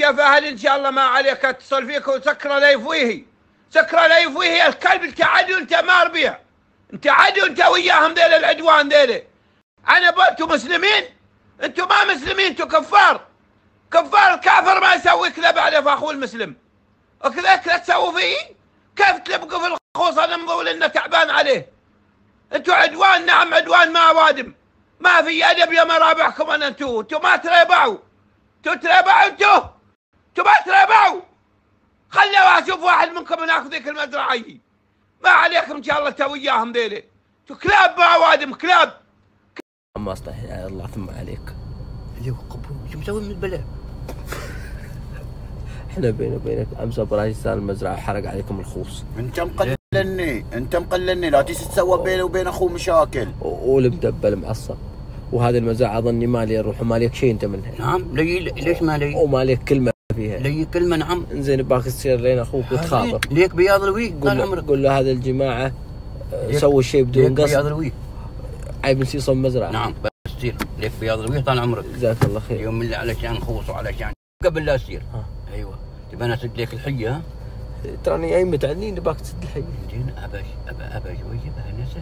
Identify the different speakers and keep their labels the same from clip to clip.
Speaker 1: يا فهد ان شاء الله ما عليك اتصل فيك وسكر لا يفويه، سكر لا يفويه الكلب. انت عدو، انت مار بيها، انت عدو انت وياهم ذيل العدوان ذيل. انا انتم مسلمين؟ انتم ما مسلمين، انتم كفار. كفار الكافر ما يسوي كذا بعد اخوه المسلم. وكذا لا تسووا فيه، كيف تلبقوا في الخوص؟ انا مقول انه تعبان عليه. انتم عدوان، نعم عدوان ما وادم، ما في ادب يا مرابعكم. انا انتم ما تريبعوا، انتم ما تريبعوا. خلوا اشوف واحد منكم ناخذ ذيك المزرعه. ما عليكم ان شاء الله تو وياهم ذيلي، انتم كلاب ما وادم، كلاب.
Speaker 2: ما استحي الله ثم عليك. اللي هو قبول شو مسوي من البلاء؟ احنا بيني وبينك امس ابراهيم سال المزرعه حرق عليكم الخوص.
Speaker 3: انت مقللني لا تسوى بيني وبين اخوه مشاكل.
Speaker 2: والمدبل معصب. وهذه المزرعه اظني ما لي روح وما لك شيء انت منها.
Speaker 4: نعم ليش ما لي؟
Speaker 2: وما لك كلمه فيها.
Speaker 4: لي كلمه نعم.
Speaker 2: انزين باك تصير لين اخوك وتخاطر.
Speaker 4: ليك بياض الويك طال عمرك.
Speaker 2: قول له هذه الجماعه سووا الشيء بدون قصد.
Speaker 4: بياض الويك
Speaker 2: عيب نسيص المزرعه.
Speaker 4: نعم بس تصير ليك بياض الويك طال عمرك.
Speaker 2: جزاك الله خير.
Speaker 4: اليوم اللي علشان خوص وعلشان قبل لا تصير. ايوه تبى انا اسد لك الحيه. ها
Speaker 2: تراني ايمت عني نباك تسد الحيه.
Speaker 4: زين ابى شويه بهنسه.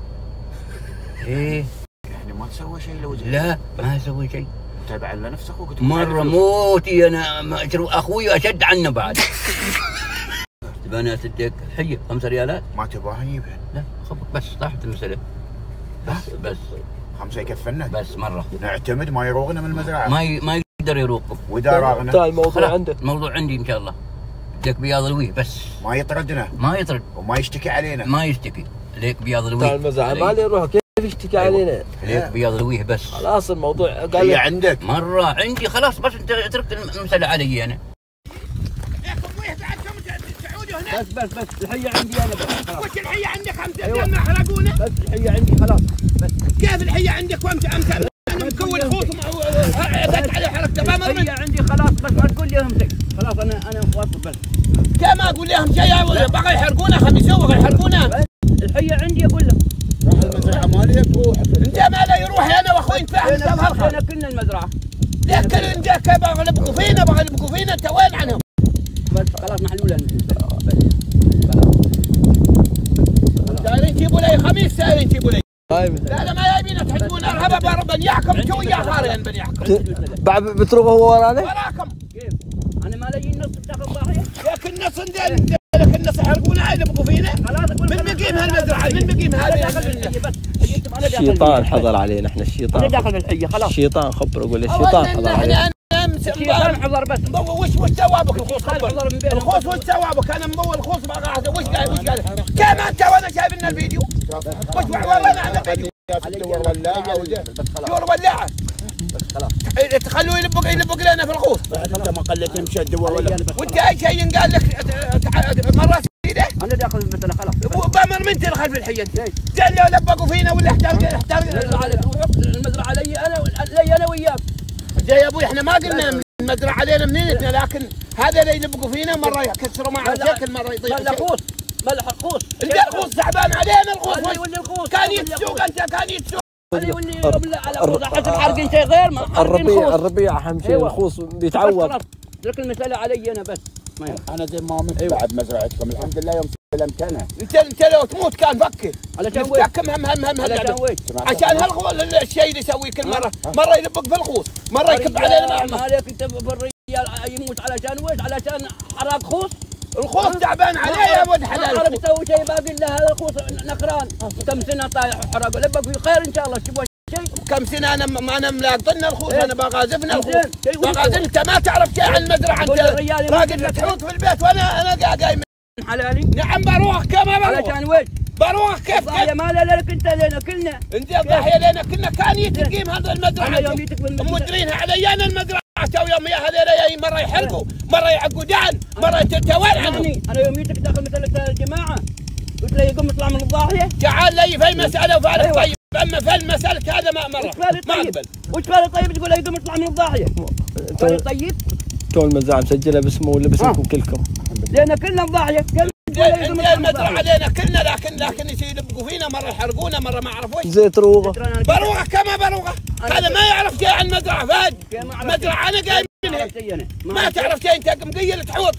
Speaker 4: ايه
Speaker 3: يعني ما تسوى شيء لو زين؟
Speaker 4: لا ما اسوي شيء.
Speaker 3: تابع على نفس اخوك.
Speaker 4: مره موتي انا اخوي اشد عنه بعد. تبى انا اسد لك الحيه 5 ريالات.
Speaker 3: ما تبغاها نجيبها؟
Speaker 4: لا خبط بس طاحت المساله. بس
Speaker 3: 5 يكفلنا؟
Speaker 4: بس مره
Speaker 3: نعتمد ما يروغنا من المزرعه.
Speaker 4: ما يقدر يروقكم.
Speaker 3: واذا راغنا؟
Speaker 2: تعال الموضوع عندك.
Speaker 4: الموضوع عندي ان شاء الله. ليك بياض الويه بس.
Speaker 3: ما يطردنا؟
Speaker 4: ما يطرد.
Speaker 3: وما يشتكي علينا؟
Speaker 4: ما يشتكي. ليك بياض الويه.
Speaker 2: تعال المزرعه ما لي روح، كيف يشتكي علينا؟
Speaker 4: ليك بياض الويه بس.
Speaker 2: خلاص الموضوع قال
Speaker 3: هي عندك؟
Speaker 4: مره عندي خلاص، بس انت اترك المساله علي انا. بس الحيه عندي انا بس.
Speaker 1: وش الحيه عندك 5 ريال ما حرقونا؟
Speaker 4: بس الحيه عندي خلاص بس.
Speaker 1: كيف الحيه عندك وانت انا مكون خوص وعدت عليه حركته ما
Speaker 4: الحيه عندي خلاص، بس ما تقول لي همسك خلاص. انا واصل بس.
Speaker 1: كيف ما اقول لهم شيء؟ بغى يحرقونا، خليهم يسووا يحرقونا.
Speaker 4: الحيه عندي اقول لهم.
Speaker 3: راح المزرعه مالي تروح.
Speaker 1: انت ما لا يروح انا واخوي نتفاهم
Speaker 4: انا كلنا المزرعه.
Speaker 1: لكن انت بغى يبقوا فينا انت وين عنهم؟
Speaker 4: بس خلاص محلوله.
Speaker 1: دايرين تجيبوا لي خميس، دايرين تجيبوا لي. لا ما يبينا تحجبون ارهبه بنياكم انتم ويا خارين بنياكم.
Speaker 2: بعد بتروح هو ورانا؟
Speaker 1: وراكم.
Speaker 4: كيف؟ انا ما لي النص بتاخذ ضاحيه؟
Speaker 1: لك النص ندير لك النص يحرقونا يبقوا فينا. من بقيم هالمزرعه؟ من بقيم هذه؟
Speaker 2: الشيطان حضر علينا احنا. الشيطان
Speaker 4: انا داخل بالحيه خلاص.
Speaker 2: الشيطان خبره قول الشيطان حضر علينا.
Speaker 4: الشيطان حضر بس.
Speaker 1: وش ثوابك الخوص؟ الخوص وش ثوابك؟ انا ممول الخوص وش قال؟ كم انت وانا شايف لنا الفيديو؟ وش والله انا الفيديو دور ولاعه.
Speaker 4: بس خلاص
Speaker 1: تخلوه يلبق لنا في الخوص.
Speaker 3: انت ما قلت يمشي الدور ولا
Speaker 1: وانت اي شيء قال لك مرات سيده؟
Speaker 4: انا داخل المساله خلاص.
Speaker 1: بامر من تدخل في الحيه؟ زين لو لبقوا فينا ولا احتاج
Speaker 4: المزرعه لي انا وياك.
Speaker 1: زي يا ابوي احنا ما قلنا المزرعه علينا منينتنا، لكن هذا اللي يلبقوا فينا مره يكسروا معه شكل، مره يطيح
Speaker 4: ملح الخوص.
Speaker 1: انت الخوص تعبان علينا. الخوص كان يتسوق، انت كان يتسوق.
Speaker 4: حسب حرقين شيء غير ما
Speaker 2: الربيع اهم شيء. الخوص بيتعود.
Speaker 4: لك المساله علي انا بس.
Speaker 3: انا زي ما مت بعد مزرعتكم الحمد لله يوم سلمت انا.
Speaker 1: انت لو تموت كان فكر.
Speaker 4: علشان وين؟
Speaker 1: هم
Speaker 4: علشان وين؟
Speaker 1: عشان الشيء اللي يسويه كل مره يلبق في الخوص، مره يكب علينا.
Speaker 4: ما عليك انت بالرجال يموت علشان وين؟ علشان حراق خوص.
Speaker 1: الخوص تعبان عليه يا ولد حلال.
Speaker 4: ما تسوي شيء باقي له هذا الخوص نقران. كم سنه طايح وحرق لبق في خير ان شاء الله. تبغى شيء؟
Speaker 1: كم سنه انا ما انا ملاقطنا الخوص. انا بغازفنا الخوص. بغازفنا. انت ما تعرف شيء عن المزرعه. انت راقد تحوط في البيت وانا قايم
Speaker 4: حلالي.
Speaker 1: نعم بروح كما بروح.
Speaker 4: علشان وين؟
Speaker 1: بروح كيف؟
Speaker 4: الضاحيه ما لك انت لنا كلنا.
Speaker 1: انت الضاحيه لنا كلنا. كان يتقيم هذا المزرعه. مدرينها علي انا المزرعه. تو يوم يا هذول مره يحرقوا، مره يعقدان، مره تتوالى عنهم.
Speaker 4: انا يوم جيتك داخل مثل الجماعه قلت له يقوم يطلع من الضاحيه.
Speaker 1: تعال لي في المساله وفارق. طيب اما في المساله هذا ما مره ما اقبل.
Speaker 4: وش فارق طيب تقول له يقوم يطلع من الضاحيه؟ طيب
Speaker 2: تو المزرعه مسجله باسمه ولا باسمكم كلكم؟
Speaker 4: لان كلنا الضاحيه.
Speaker 1: المزرعه علينا كلنا، لكن يلبقوا فينا، مره يحرقونا، مره ما اعرف وش.
Speaker 2: زيت روغه
Speaker 1: بروغه كما بروغه. هذا ما يعرف شيء عن المزرعه. فهد مزرعه انا قايم ما تعرف شيء، انت مقيل تحوط.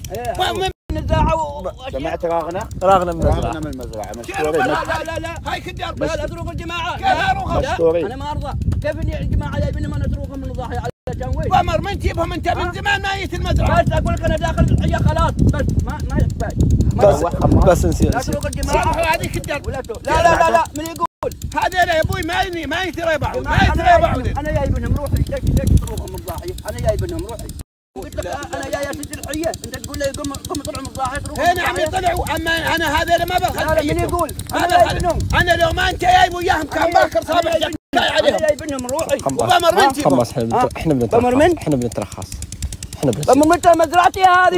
Speaker 3: سمعت راغنة؟
Speaker 2: راغنة من
Speaker 3: راغنة من المزرعة مشكورين.
Speaker 1: لا هاي كدار
Speaker 5: لا اترك الجماعه.
Speaker 3: مشكورين.
Speaker 5: انا ما ارضى. كيف الجماعه جايبين انا اتركهم من الضاحيه على جنوي؟
Speaker 1: بمر من تجيبهم انت من زمان ما جيت المزرعه.
Speaker 5: بس اقول لك انا داخل الحيه خلاص بس ما يحتاج.
Speaker 2: بس نسيت.
Speaker 5: اترك الجماعه
Speaker 1: هذه كدار.
Speaker 5: لا من يقول
Speaker 1: هذا يا ابوي ما يترى بعض ما يترى بعض.
Speaker 5: انا جاي منهم روحي. ليش تروحوا من الضاحيه؟ انا جاي منهم روحي. قلت لك انا جاي اسد الحيه، انت تقول لي قم طلعوا من الضاحيه تروحوا.
Speaker 1: هنا عم يطلعوا، اما انا هذا ما بدخل.
Speaker 5: من يقول؟
Speaker 1: انا لو ما انت جايب وياهم كان باكر صابع عليهم.
Speaker 5: انا جاي منهم روحي.
Speaker 1: وبمر من تجيبهم.
Speaker 2: خلص احنا بنترخص. احنا بنترخص. احنا
Speaker 5: بمر من مزرعتي هذه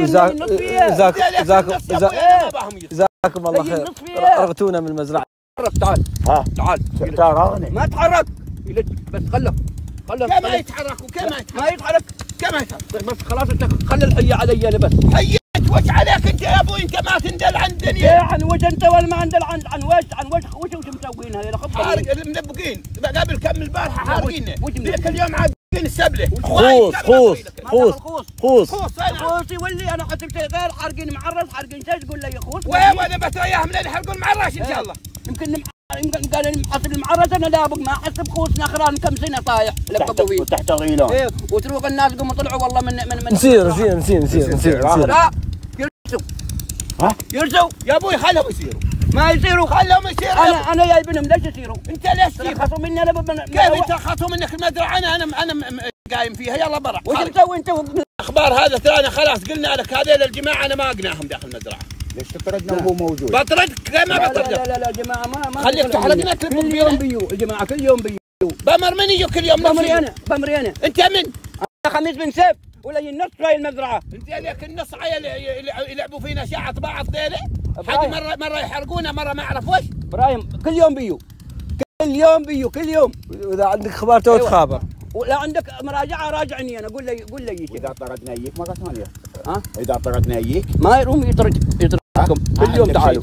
Speaker 2: جزاكم الله خير. رغتونا من المزرعه.
Speaker 5: تعال
Speaker 3: تعال راغنة.
Speaker 5: ما تحرك بس خله
Speaker 1: كما يتحرك
Speaker 5: ما يتحرك
Speaker 1: كما يتحرك
Speaker 5: بس خلاص انت خلي الحيه علي انا بس.
Speaker 1: حيت وش عليك انت يا ابوي؟ انت ما تندل عن الدنيا.
Speaker 5: عن وش انت ولا ما عندل عن وش مسوين هذول؟
Speaker 1: حارق المنبقين قبل كم البارحه حارقينه. ذيك اليوم عابقين السبله.
Speaker 5: خوص يولي انا حسبت غير حارقين معرس حارقين ايش تقول لي يا خوص؟
Speaker 1: وانا بترياهم لين يحرقون معرس ان شاء الله.
Speaker 5: يمكن قال محصل المعرس انا لابق ما احسب خوص نخران كم سنه طايح لقبوي
Speaker 3: وتحت غيلان.
Speaker 5: ايه وتروح الناس قاموا طلعوا والله من
Speaker 2: نسير يرسوا
Speaker 1: يا ابوي خلهم يسيروا.
Speaker 5: ما يصيروا
Speaker 1: خلهم يسيروا.
Speaker 5: انا جايبنهم ليش يصيروا؟
Speaker 1: انت ليش
Speaker 5: تخصوا مني انا
Speaker 1: كيف انت خصوا منك المزرعه؟ انا قايم فيها. يلا برا.
Speaker 5: وش مسوي انت؟
Speaker 1: اخبار هذا ترانا خلاص قلنا لك هذول الجماعه انا ما اقناهم داخل المزرعه.
Speaker 3: ليش تطردنا وهو موجود؟
Speaker 1: بطردك ما بطردك.
Speaker 5: لا جماعه ما
Speaker 1: خليك تحرقنا
Speaker 5: كل يوم بيو الجماعه كل يوم بيو.
Speaker 1: بمر من يجوا كل يوم؟
Speaker 5: بمري انا.
Speaker 1: انت من؟
Speaker 5: انا خميس بن سيف ولا النص هاي المزرعه.
Speaker 1: انت لك النص عيال يلعبوا فينا شاعة بعض ذيله. حد مره يحرقونا مره ما اعرف وش.
Speaker 5: ابراهيم كل يوم بيو كل يوم.
Speaker 2: واذا عندك خبر تو تخابر.
Speaker 5: ولا عندك مراجعه راجعني انا. قول لي
Speaker 3: اذا طردنا يجيك مره ثانيه.
Speaker 5: ها؟
Speaker 3: اذا طردنا يجيك
Speaker 5: ما يروم يطردكم كل يوم تعالوا.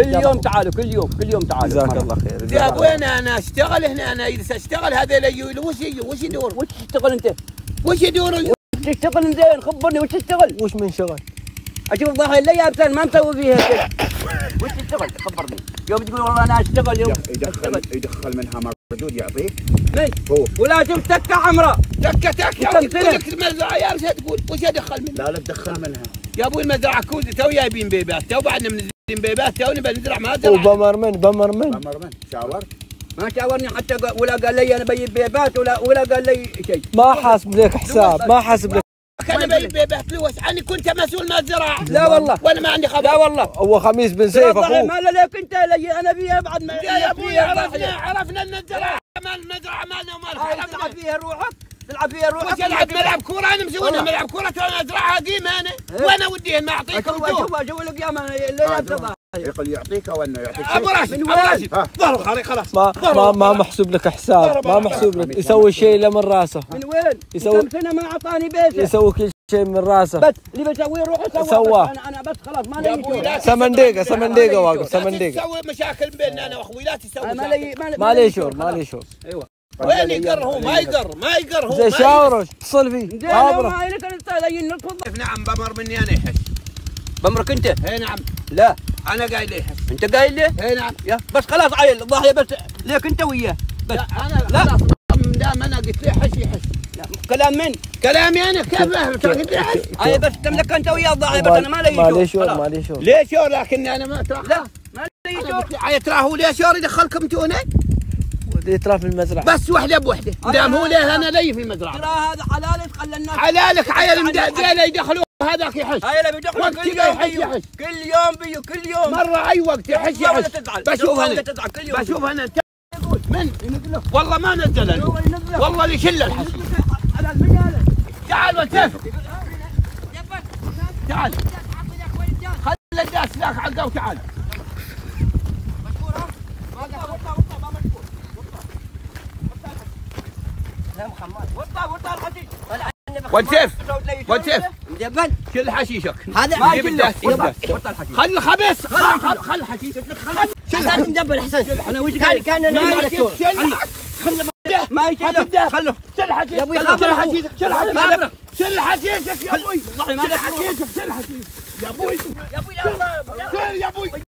Speaker 5: كل يوم تعالوا.
Speaker 2: جزاك الله خير.
Speaker 1: يا ابوي انا اشتغل هنا. انا اذا اشتغل هذول يجوا وش يدور؟
Speaker 5: وش تشتغل انت؟
Speaker 1: وش يدوروا؟
Speaker 5: تشتغل زين خبرني وش تشتغل؟
Speaker 2: وش من شغل؟
Speaker 5: اشوف ظهري اللي يابسان ما مسوي فيها كذا. وش تشتغل؟ خبرني. يوم تقول والله انا اشتغل يوم
Speaker 3: يدخل منها مردود يعطيك.
Speaker 5: من؟ هو ولا شوف تكه حمراء.
Speaker 1: تكه يقول لك المزرعه يا رجال تقول وش يدخل منها؟
Speaker 3: لا تدخل منها
Speaker 1: يا ابوي المزرعه كود تو جايبين بيبات تو بعدنا منزلين بيبات تو نبي نزرع ما زرع.
Speaker 2: وبمر من
Speaker 3: شاورت؟
Speaker 5: ما شاورني حتى ولا قال لي انا بجيب بيبات ولا قال لي شيء.
Speaker 2: ما حاسب لك حساب. ما حاسب لك.
Speaker 1: كان بجيب بيبات فلوس. انا كنت مسؤول مزرعه.
Speaker 5: لا والله
Speaker 1: وانا ما عندي خبر.
Speaker 5: لا والله
Speaker 2: هو خميس بن سيف اخوه.
Speaker 5: ما لك انت لي انا فيها بعد ما
Speaker 1: يا ابوي عرفنا ان الزراعه المزرعه مالنا ومالك.
Speaker 5: تلعب فيها روحك.
Speaker 1: وش العب ملعب كوره؟ انا مسويها ملعب كوره انا ازرعها قيمه انا. وانا وديهن ما اعطيك.
Speaker 5: شوف القيامه اللي
Speaker 3: يقول يعطيك او انه يعطيك
Speaker 1: ابو راشد ظهره خاري خلاص.
Speaker 2: ما محسوب لك حساب. ما محسوب لك. يسوي شيء له من راسه.
Speaker 5: من وين؟ كم سنه ما اعطاني بيته.
Speaker 2: يسوي كل شيء من راسه.
Speaker 5: بس اللي بسويه روح
Speaker 2: سواه.
Speaker 5: انا بس خلاص ما لي.
Speaker 2: 8 دقيقه واقف. 8 دقيقه.
Speaker 1: تسوي مشاكل بيننا انا واخوي. لا تسوي
Speaker 2: ما لي شغل.
Speaker 5: ايوه
Speaker 1: وين يقر هو؟ ما يقر هو.
Speaker 2: زي شاورش اتصل فيه.
Speaker 5: ما لك انت
Speaker 1: نعم بمر مني انا يحس.
Speaker 5: بمرك انت؟
Speaker 1: اي نعم.
Speaker 5: لا
Speaker 1: انا قايل لي يحس.
Speaker 5: انت قايل لي؟
Speaker 1: اي نعم.
Speaker 5: يا بس خلاص عيل الضاحيه بس ليك انت وياه بس.
Speaker 1: لا انا خلاص دام انا قلت له يحس.
Speaker 5: كلام من؟
Speaker 1: كلامي انا كيف قلت له يحس.
Speaker 5: اي بس تملك انت وياه الضاحيه بس انا ما لي شغل.
Speaker 2: ما لي شغل.
Speaker 1: ليش شور لكني انا ما
Speaker 5: لا ما لي شغل.
Speaker 1: ترى هو ليش شور يدخلكم انتوا هنا؟
Speaker 2: يترى في المزرعه
Speaker 1: بس وحده بوحده. دام هو ليه انا لي في المزرعه.
Speaker 5: ترى هذا حلالك خلى الناس
Speaker 1: حلالك عيل مديله يدخلوا هذاك يحس.
Speaker 5: هاي بيدخلوا كل يوم كل يوم
Speaker 1: مره اي وقت يحس. بشوف انا بشوف انا من والله ما نزل والله اللي شل الحس. تعال وسيف تعال خلي الناس ذاك عقه وتعال. وسيف
Speaker 5: جبل
Speaker 1: شل حشيشك.
Speaker 5: هذا
Speaker 1: ما يبدا خل خبيث. خل حشيشك
Speaker 5: حسن جبل حسن. انا وش كان انا ما يشيل خله
Speaker 1: شل حشيشك.
Speaker 5: يا ابوي خبر حشيشك.
Speaker 1: شل حكيتك يا ابوي،
Speaker 5: والله ما
Speaker 1: شل حكيتك، شل حكيتك يا ابوي،
Speaker 5: يا ابوي لا
Speaker 1: يا ابوي